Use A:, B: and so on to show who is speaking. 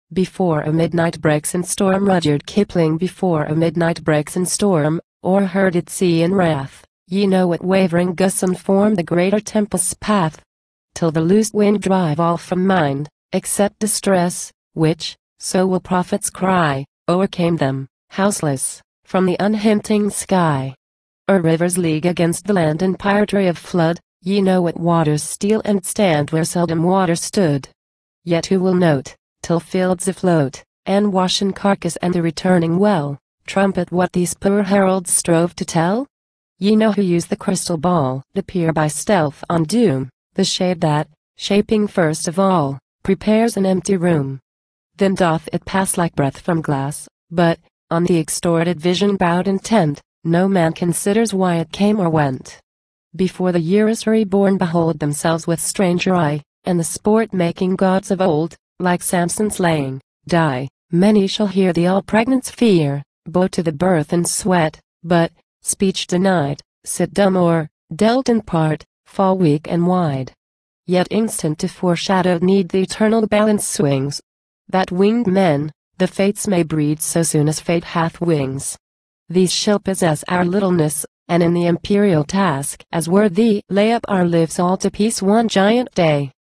A: Before a midnight breaks in storm. Rudyard Kipling. Before a midnight breaks in storm, or heard at sea in wrath, ye know what wavering gusts unform the greater tempest's path, till the loosed wind drive all from mind, except distress, which, so will prophets cry, o'ercame them, houseless, from the unhinting sky. A river's league against the land and piratry of flood, ye know what waters steal and stand where seldom water stood. Yet who will note, till fields afloat, and wash in carcass and the returning well, trumpet what these poor heralds strove to tell? Ye know who use the crystal ball to peer by stealth on doom, the shade that, shaping first of all, prepares an empty room. Then doth it pass like breath from glass, but, on the extorted vision bowed intent, no man considers why it came or went. Before the year is reborn behold themselves with stranger eye, and the sport-making gods of old, like Samson slaying, die. Many shall hear the all-pregnant sphere, bow to the birth and sweat, but, speech denied, sit dumb or, dealt in part, fall weak and wide. Yet instant to foreshadowed need the eternal balance swings, that winged men, the fates may breed so soon as fate hath wings. These shall possess our littleness, and in the imperial task as worthy lay up our lives all to peace one giant day.